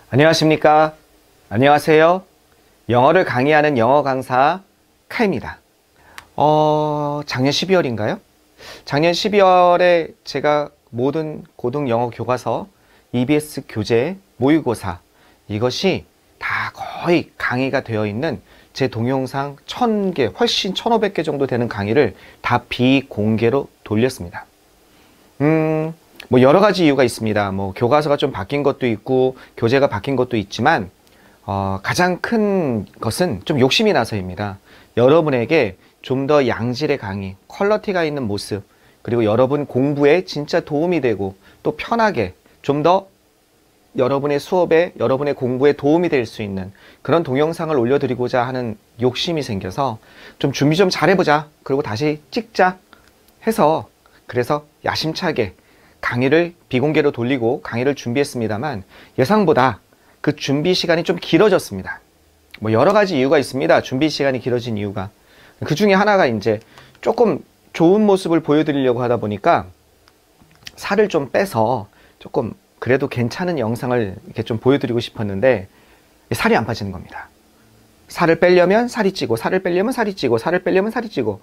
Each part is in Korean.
안녕하십니까? 안녕하세요. 영어를 강의하는 영어 강사 카입니다. 작년 12월인가요? 작년 12월에 제가 모든 고등 영어 교과서 EBS 교재 모의고사 이것이 다 거의 강의가 되어 있는 제 동영상 1000개, 훨씬 1500개 정도 되는 강의를 다 비공개로 돌렸습니다. 뭐 여러 가지 이유가 있습니다. 뭐 교과서가 좀 바뀐 것도 있고 교재가 바뀐 것도 있지만 가장 큰 것은 좀 욕심이 나서입니다. 여러분에게 좀 더 양질의 강의, 퀄리티가 있는 모습, 그리고 여러분 공부에 진짜 도움이 되고 또 편하게 좀 더 여러분의 수업에, 여러분의 공부에 도움이 될 수 있는 그런 동영상을 올려드리고자 하는 욕심이 생겨서 좀 준비 좀 잘해보자, 그리고 다시 찍자 해서 그래서 야심차게 강의를 비공개로 돌리고 강의를 준비했습니다만 예상보다 그 준비 시간이 좀 길어졌습니다. 뭐 여러 가지 이유가 있습니다. 준비 시간이 길어진 이유가. 그 중에 하나가 이제 조금 좋은 모습을 보여드리려고 하다 보니까 살을 좀 빼서 조금 그래도 괜찮은 영상을 이렇게 좀 보여드리고 싶었는데 살이 안 빠지는 겁니다. 살을 빼려면 살이 찌고, 살을 빼려면 살이 찌고, 살을 빼려면 살이 찌고.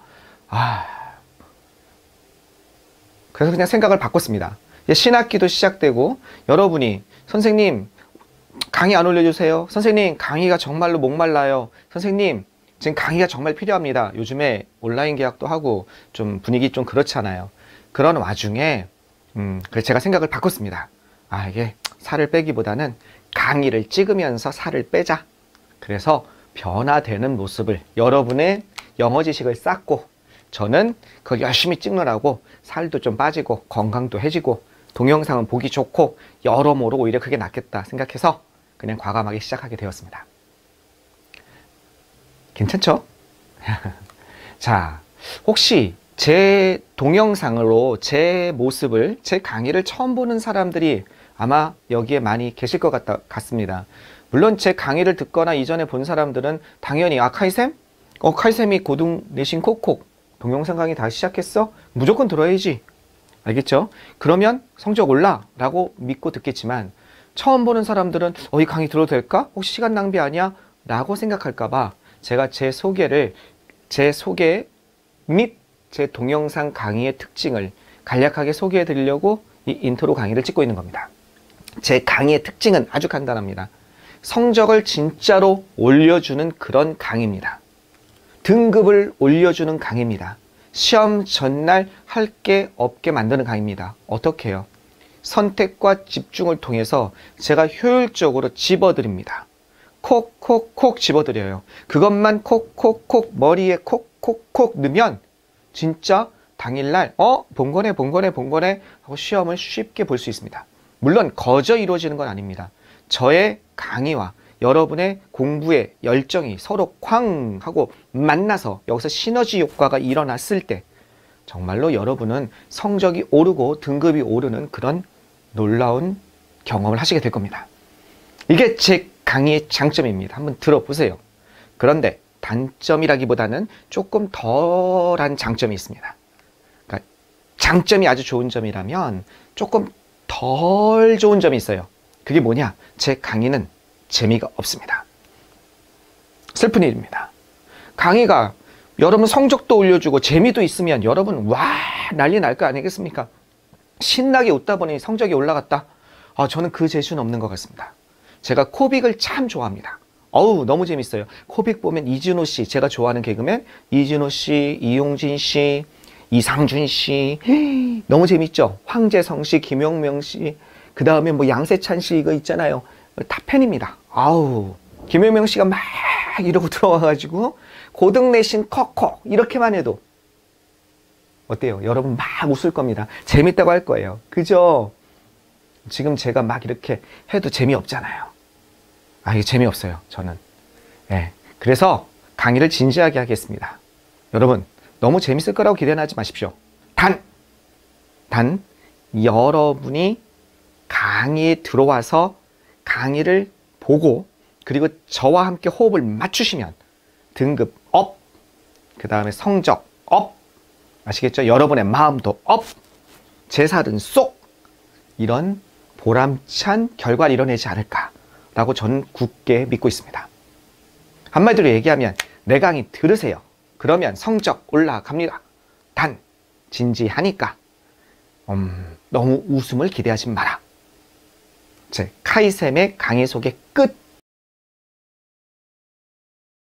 그래서 그냥 생각을 바꿨습니다. 신학기도 시작되고 여러분이 선생님 강의 안 올려주세요. 선생님 강의가 정말로 목말라요. 선생님 지금 강의가 정말 필요합니다. 요즘에 온라인 계약도 하고 좀 분위기 좀 그렇잖아요. 그런 와중에 그래서 제가 생각을 바꿨습니다. 이게 살을 빼기보다는 강의를 찍으면서 살을 빼자. 그래서 변화되는 모습을 여러분의 영어 지식을 쌓고 저는 그걸 열심히 찍느라고 살도 좀 빠지고 건강도 해지고 동영상은 보기 좋고 여러모로 오히려 그게 낫겠다 생각해서 그냥 과감하게 시작하게 되었습니다. 괜찮죠? 자, 혹시 제 동영상으로 제 모습을, 제 강의를 처음 보는 사람들이 아마 여기에 많이 계실 것 같습니다. 물론 제 강의를 듣거나 이전에 본 사람들은 당연히 카이쌤? 카이쌤이 고등 내신 콕콕 동영상 강의 다시 시작했어? 무조건 들어야지. 알겠죠? 그러면 성적 올라 라고 믿고 듣겠지만 처음 보는 사람들은 이 강의 들어도 될까? 혹시 시간 낭비 아니야? 라고 생각할까봐 제가 제 소개 및 제 동영상 강의의 특징을 간략하게 소개해 드리려고 이 인트로 강의를 찍고 있는 겁니다. 제 강의의 특징은 아주 간단합니다. 성적을 진짜로 올려주는 그런 강의입니다. 등급을 올려주는 강의입니다. 시험 전날 할 게 없게 만드는 강의입니다. 어떻게 해요? 선택과 집중을 통해서 제가 효율적으로 집어드립니다. 콕콕콕 집어드려요. 그것만 콕콕콕 머리에 콕콕콕 넣으면 진짜 당일날 본 거네 하고 시험을 쉽게 볼 수 있습니다. 물론 거저 이루어지는 건 아닙니다. 저의 강의와 여러분의 공부의 열정이 서로 쾅 하고 만나서 여기서 시너지 효과가 일어났을 때 정말로 여러분은 성적이 오르고 등급이 오르는 그런 놀라운 경험을 하시게 될 겁니다. 이게 제 강의의 장점입니다. 한번 들어보세요. 그런데 단점이라기보다는 조금 덜한 장점이 있습니다. 그러니까 장점이 아주 좋은 점이라면 조금 덜 좋은 점이 있어요. 그게 뭐냐? 제 강의는 재미가 없습니다. 슬픈 일입니다. 강의가 여러분 성적도 올려주고 재미도 있으면 여러분 와 난리 날 거 아니겠습니까? 신나게 웃다 보니 성적이 올라갔다. 저는 그 재주는 없는 것 같습니다. 제가 코빅을 참 좋아합니다. 너무 재밌어요. 코빅 보면 이진호 씨, 제가 좋아하는 개그맨 이진호 씨, 이용진 씨, 이상준 씨 너무 재밌죠? 황재성 씨, 김용명 씨, 그 다음에 뭐 양세찬 씨 이거 있잖아요. 다 팬입니다. 김용명 씨가 막 이러고 들어와가지고 고등 내신 컥컥 이렇게만 해도 어때요? 여러분 막 웃을 겁니다. 재밌다고 할 거예요. 그죠? 지금 제가 막 이렇게 해도 재미없잖아요. 이게 재미없어요. 저는. 그래서 강의를 진지하게 하겠습니다. 여러분 너무 재밌을 거라고 기대는 하지 마십시오. 단 여러분이 강의에 들어와서 강의를 보고 그리고 저와 함께 호흡을 맞추시면 등급 업, 그 다음에 성적 업, 아시겠죠? 여러분의 마음도 업, 제 살은 쏙, 이런 보람찬 결과를 이뤄내지 않을까 라고 저는 굳게 믿고 있습니다. 한마디로 얘기하면 내 강의 들으세요. 그러면 성적 올라갑니다. 단 진지하니까 너무 웃음을 기대하지 마라. 제 카이쌤의 강의 소개 끝.